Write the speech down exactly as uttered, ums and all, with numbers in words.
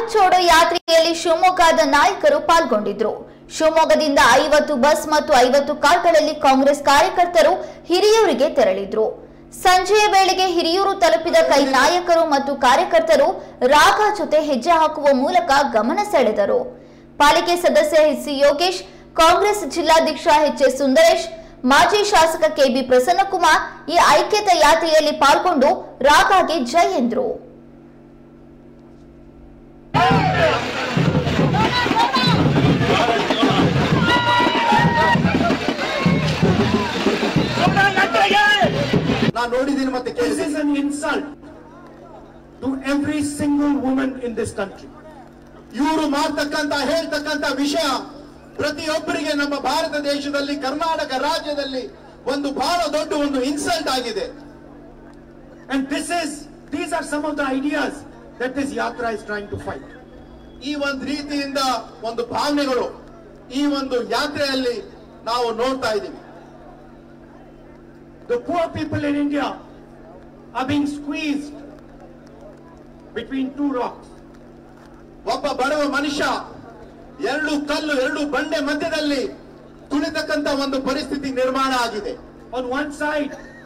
ಭಾರತ್ ಚೋಡೋ ಯಾತ್ರೆಯಲ್ಲಿ ಶಿವಮೊಗ್ಗದ ನಾಯಕರು ಪಾಲ್ಗೊಂಡಿದ್ರು. ಶಿವಮೊಗ್ಗದಿಂದ ಐವತ್ತು ಬಸ್ ಮತ್ತು ಐವತ್ತು ಕಾರ್ಗಳಲ್ಲಿ ಕಾಂಗ್ರೆಸ್ ಕಾರ್ಯಕರ್ತರು ಹಿರಿಯೂರಿಗೆ ತೆರಳಿದ್ರು. ಸಂಜೆಯ ವೇಳೆಗೆ ಹಿರಿಯೂರು ತಲುಪಿದ ಕೈ ನಾಯಕರು ಮತ್ತು ಕಾರ್ಯಕರ್ತರು ರಾಗ ಜೊತೆ ಹೆಜ್ಜೆ ಹಾಕುವ ಮೂಲಕ ಗಮನ ಸೆಳೆದರು. ಪಾಲಿಕೆ ಸದಸ್ಯ ಎಚ್ ಸಿ ಯೋಗೇಶ್, ಕಾಂಗ್ರೆಸ್ ಜಿಲ್ಲಾಧ್ಯಕ್ಷ ಎಚ್ ಎಸ್ ಸುಂದರೇಶ್, ಮಾಜಿ ಶಾಸಕ ಕೆ ಬಿ ಪ್ರಸನ್ನಕುಮಾರ್ ಈ ಐಕ್ಯತಾ ಯಾತ್ರೆಯಲ್ಲಿ ಪಾಲ್ಗೊಂಡು ರಾಗಾಗೆ ಜೈ ಎಂದರು. This is an insult to every single woman in this country. ಇವರು ಮಾಡ್ತಕ್ಕಂತ ಹೇಳ್ತಕ್ಕಂತ ವಿಷಯ ಪ್ರತಿಯೊಬ್ಬರಿಗೆ ನಮ್ಮ ಭಾರತ ದೇಶದಲ್ಲಿ ಕರ್ನಾಟಕ ರಾಜ್ಯದಲ್ಲಿ ಒಂದು ಬಹಳ ದೊಡ್ಡ ಒಂದು ಇನ್ಸಲ್ಟ್ ಆಗಿದೆ. And this is these are some of the ideas that this yatra is trying to fight. ಈ ಒಂದು ರೀತಿಯಿಂದ ಒಂದು ಭಾವನೆಗಳು ಈ ಒಂದು ಯಾತ್ರೆಯಲ್ಲಿ ನಾವು ನೋಡ್ತಾ ಇದ್ದೀವಿ. The poor people in India are being squeezed between two rocks. ಒಬ್ಬ ಬಡವ ಮನುಷ್ಯ ಎರಡು ಕಲ್ಲು ಎರಡು ಬಂಡೆ ಮಧ್ಯದಲ್ಲಿ ತುಳಿತಕ್ಕಂತ ಒಂದು ಪರಿಸ್ಥಿತಿ ನಿರ್ಮಾಣ ಆಗಿದೆ. On one side